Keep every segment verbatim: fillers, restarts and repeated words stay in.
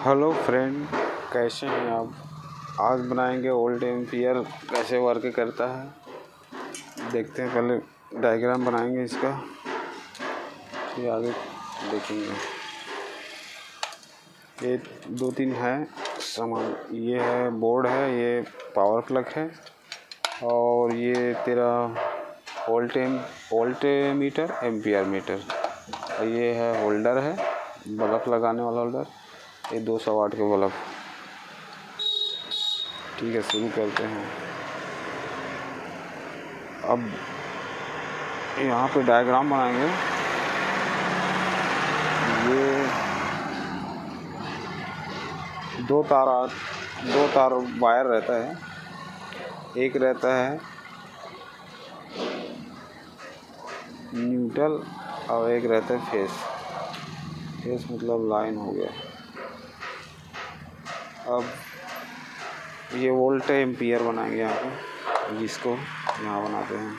Hello friend, कैसे हैं आप। आज बनाएंगे ओल्ड एम्पियर कैसे वर्क करता है। देखते हैं, पहले डायग्राम बनाएंगे इसका, फिर आगे देखेंगे। ये दो तीन है सामान। ये है बोर्ड है, ये पावर प्लग है, और ये तेरा volt voltmeter ampere meter. और ये है होल्डर है, बल्ब लगाने वाला होल्डर। ये दो सौ वाट के बल्ब। ठीक है, शुरू करते हैं। अब यहाँ पे डायग्राम बनाएंगे। ये दो तार दो तार वायर रहता है। एक रहता है न्यूट्रल और एक रहता है फेस। फेस मतलब लाइन हो गया। अब ये वोल्ट एम्पियर बनाएंगे यहाँ पे, जिसको यहाँ बनाते हैं।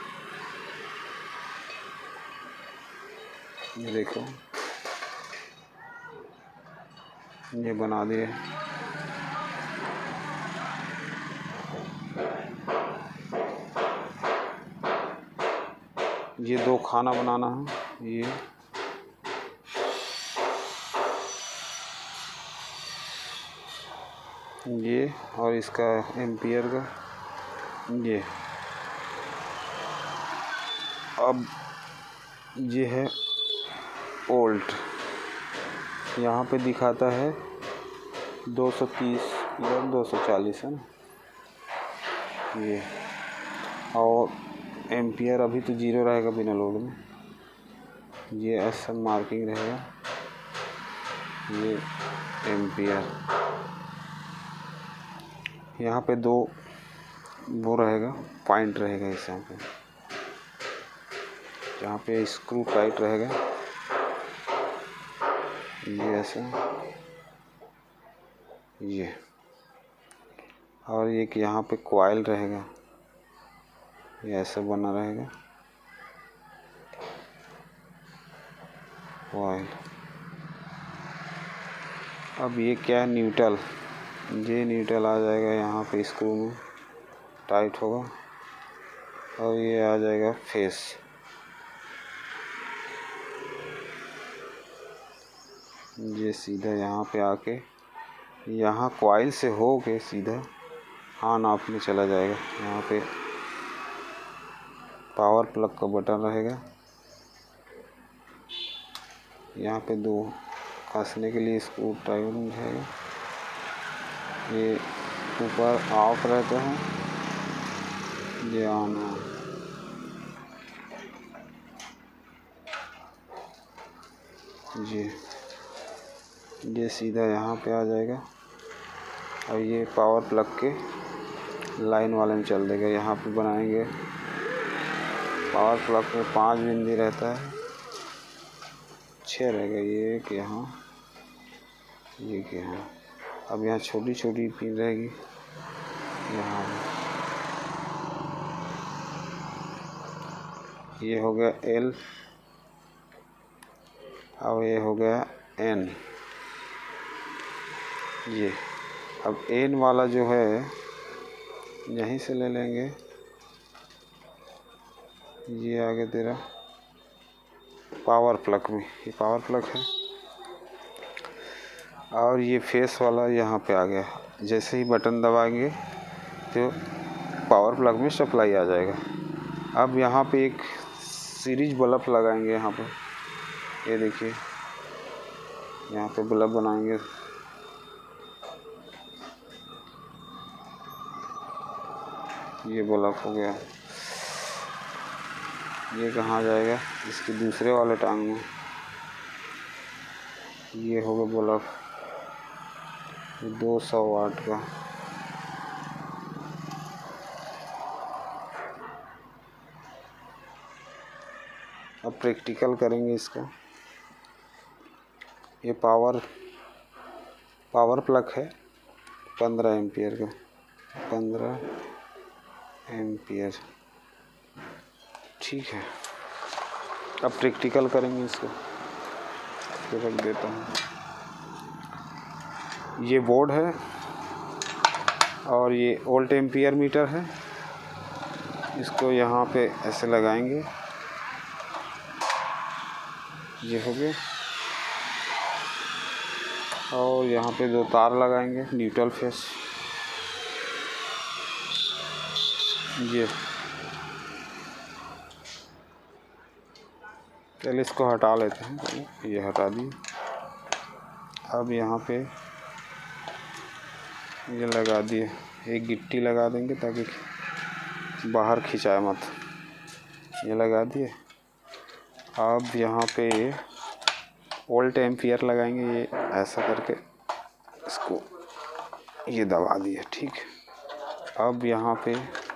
ये देखो, ये बना दिए। ये दो खाना बनाना है। ये ये और इसका एम्पियर का ये। अब ये है वोल्ट। यहाँ पे दिखाता है दो सौ तीस या दो सौ चालीस है ना ये। और एम्पियर अभी तो जीरो रहेगा बिना लोड में। ये ऐसा मार्किंग रहेगा। ये एम्पियर। यहाँ पे दो वो रहेगा, पॉइंट रहेगा इस यहाँ पे। यहाँ पे स्क्रू टाइट रहेगा, ये ऐसा, ये। और एक यहाँ पे कॉइल रहेगा, ये ऐसा बना रहेगा कॉइल। अब ये क्या है, न्यूट्रल। ये न्यूट्रल आ जाएगा यहाँ पे, स्क्रू में टाइट होगा। और ये आ जाएगा फेस। ये सीधा यहाँ पे आके यहाँ कॉइल से हो के सीधा ऑन ऑफ में चला जाएगा। यहाँ पे पावर प्लग का बटन रहेगा। यहाँ पे दो कसने के लिए स्क्रू टाइट रहेगा। ये ऊपर ऑफ रहता है, ये ऑन है। ये ये सीधा यहाँ पे आ जाएगा। और ये पावर प्लग के लाइन वाले में चल देगा। यहाँ पे बनाएंगे पावर प्लग में पांच बिंदी रहता है, छः रहेगा। ये एक यहाँ, ये एक यहाँ। अब यहाँ छोटी छोटी पिन रहेगी यहाँ। ये हो गया एल और ये हो गया एन। ये अब एन वाला जो है यहीं से ले लेंगे। ये आगे तेरा पावर प्लग में, ये पावर प्लग है। और ये फेस वाला यहाँ पे आ गया। जैसे ही बटन दबाएंगे तो पावर प्लग में सप्लाई आ जाएगा। अब यहाँ पे एक सीरीज बल्ब लगाएंगे यहाँ पे। ये देखिए, यहाँ पे बल्ब बनाएंगे। ये बल्ब हो गया। ये कहाँ जाएगा, इसके दूसरे वाले टांग में। ये हो गया बल्ब दो सौ वाट का। अब प्रैक्टिकल करेंगे इसका। ये पावर पावर प्लग है, पंद्रह एम्पियर का, पंद्रह एम्पियर। ठीक है, अब प्रैक्टिकल करेंगे इसको। रख देता हूँ। ये बोर्ड है और ये वोल्ट एम्पियर मीटर है। इसको यहाँ पे ऐसे लगाएंगे, ये हो गया। और यहाँ पे दो तार लगाएंगे न्यूट्रल फेस, ये। पहले इसको हटा लेते हैं, ये हटा दिए। अब यहाँ पे ये लगा दिए, एक गिट्टी लगा देंगे ताकि बाहर खिंचाए मत, ये लगा दिए। अब यहाँ पे वोल्ट एम्पियर लगाएंगे, ये ऐसा करके इसको ये दबा दिए, ठीक। अब यहाँ पे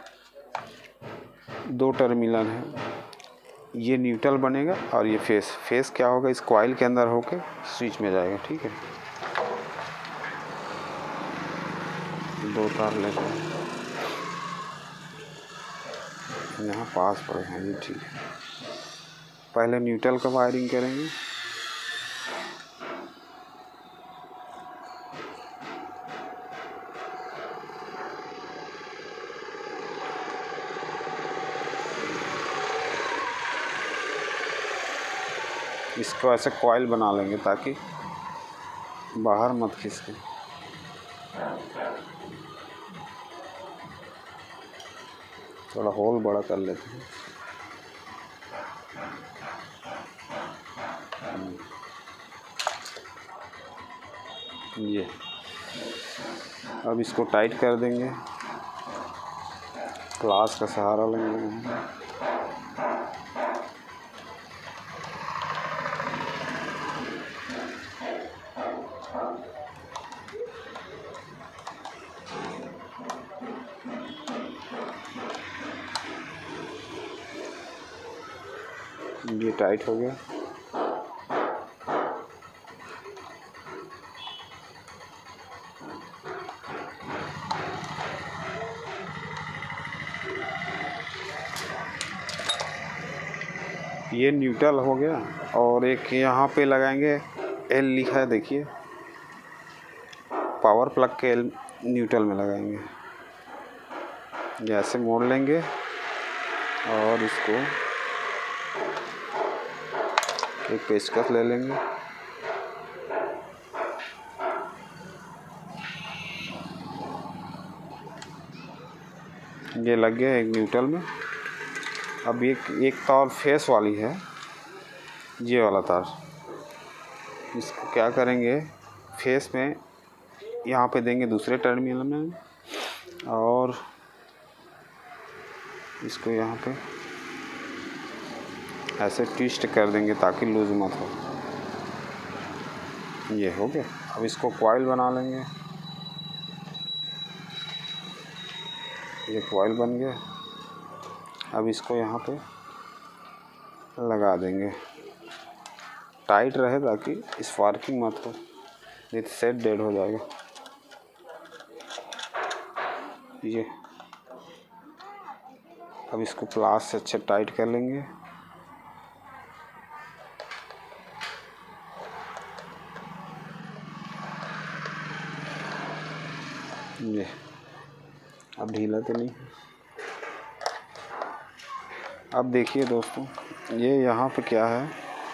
दो टर्मिनल है, ये न्यूट्रल बनेगा और ये फेस फेस क्या होगा, इस कॉइल के अंदर होके स्विच में जाएगा, ठीक है। दो तार लेते हैं, यहाँ पास पड़े हैं ये, ठीक है। पहले न्यूट्रल का वायरिंग करेंगे। इसको ऐसे कॉइल बना लेंगे ताकि बाहर मत खिसके। थोड़ा होल बड़ा कर लेते हैं। ये अब इसको टाइट कर देंगे, क्लास का सहारा लेंगे। ये टाइट हो गया। ये न्यूट्रल हो गया और एक यहाँ पे लगाएंगे, एल लिखा है देखिए, पावर प्लग के एल न्यूट्रल में लगाएंगे। जैसे मोड़ लेंगे और इसको एक पेचकस ले लेंगे, ये लग गया एक न्यूट्रल में। अब एक एक तार फेस वाली है, ये वाला तार, इसको क्या करेंगे, फेस में यहाँ पे देंगे दूसरे टर्मिनल में, और इसको यहाँ पे ऐसे ट्विस्ट कर देंगे ताकि लूज मत हो। ये हो गया। अब इसको कॉइल बना लेंगे, ये कॉइल बन गया। अब इसको यहाँ पे लगा देंगे, टाइट रहे ताकि स्पार्किंग मत हो, नहीं तो सेट डेड हो जाएगा। ये अब इसको प्लास से अच्छे टाइट कर लेंगे। ये अब ढीला तो नहीं। अब देखिए दोस्तों, ये यहाँ पे क्या है,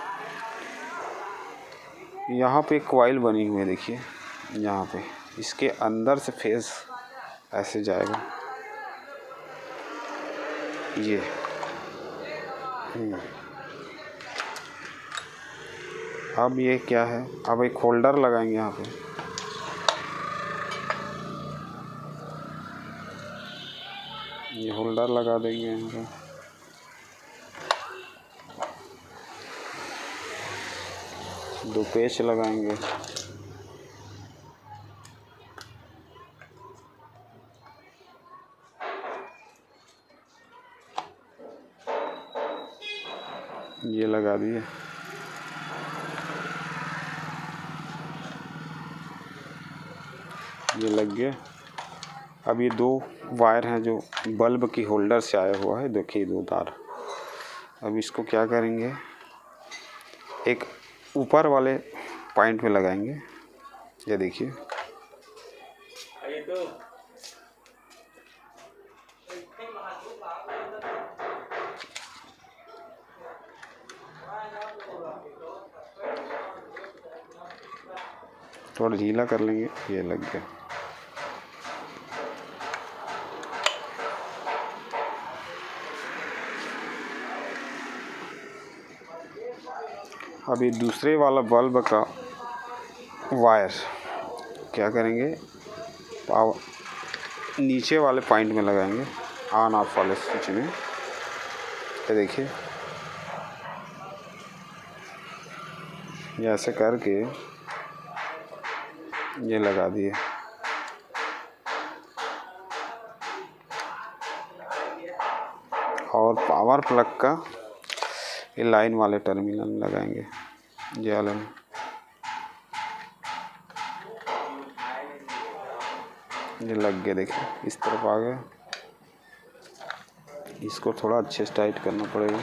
यहाँ पे कॉइल बनी हुई है, देखिए यहाँ पे, इसके अंदर से फेस ऐसे जाएगा, ये। अब ये क्या है, अब एक होल्डर लगाएंगे यहाँ पे, ये होल्डर लगा देंगे यहाँ पे। दो पेच लगाएंगे, ये लगा दिए। ये लग गया। अब ये दो वायर हैं जो बल्ब की होल्डर से आया हुआ है, देखिए दो तार। अब इसको क्या करेंगे, एक ऊपर वाले पॉइंट में लगाएंगे, ये देखिए थोड़ा ढीला कर लेंगे, ये लग गया। अभी दूसरे वाला बल्ब का वायर क्या करेंगे, पावर नीचे वाले पॉइंट में लगाएंगे, ऑन ऑफ वाले स्विच में। ये देखिए, ये ऐसे करके ये लगा दिए। और पावर प्लग का ये लाइन वाले टर्मिनल में लगाएंगे, ये वाले में। ये लग गया, देखिए इस तरफ आ गया। इसको थोड़ा अच्छे से टाइट करना पड़ेगा।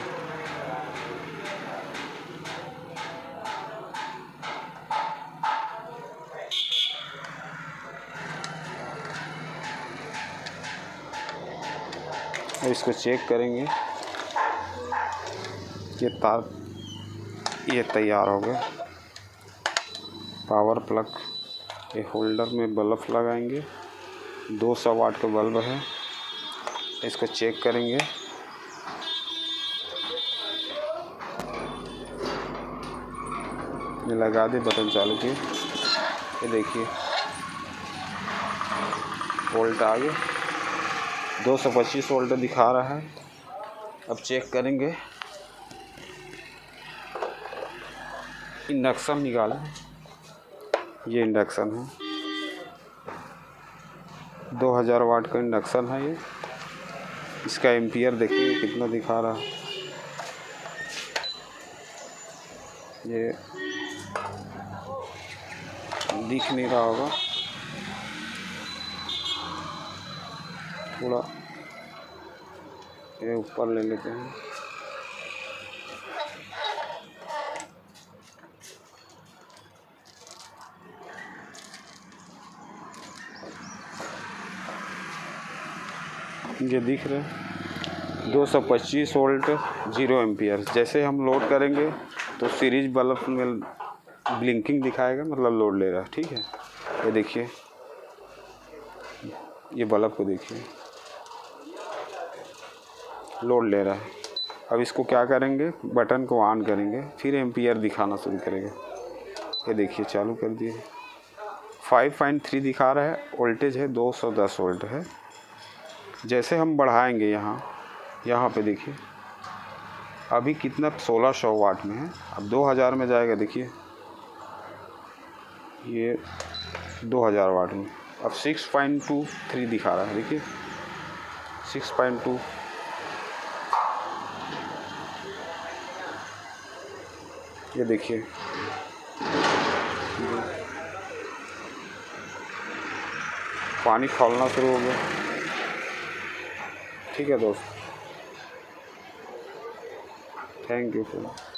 अब इसको चेक करेंगे। ये तार ये तैयार हो गया। पावर प्लग ये होल्डर में बल्ब लगाएंगे, दो सौ वाट का बल्ब है। इसको चेक करेंगे। ये लगा दे, बटन चालू किए। ये देखिए वोल्ट आ गया, दो सौ पच्चीस वोल्ट दिखा रहा है। अब चेक करेंगे, इंडक्शन निकालें। ये इंडक्शन है, दो हज़ार वाट का इंडक्शन है ये। इसका एम्पियर देखिए कितना दिखा रहा है। ये दिख नहीं रहा होगा, थोड़ा ये ऊपर ले लेते हैं। ये दिख रहे हैं दो सौ पच्चीस वोल्ट जीरो एम्पियर। जैसे हम लोड करेंगे तो सीरीज बल्ब में ब्लिंकिंग दिखाएगा, मतलब लोड ले रहा है। ठीक है, ये देखिए, ये बल्ब को देखिए लोड ले रहा है। अब इसको क्या करेंगे, बटन को ऑन करेंगे, फिर एम्पियर दिखाना शुरू करेगा। ये देखिए चालू कर दिए, फाइव पॉइंट थ्री दिखा रहा है। वोल्टेज है दो सौ दस वोल्ट है। जैसे हम बढ़ाएंगे यहाँ यहाँ पे देखिए अभी कितना सोलह सौ वाट में है, अब दो हज़ार में जाएगा। देखिए ये दो हज़ार वाट में अब सिक्स पॉइंट टू थ्री दिखा रहा है। देखिए सिक्स पॉइंट टू। ये देखिए पानी खौलना शुरू हो गया। ठीक है दोस्त, थैंक यू।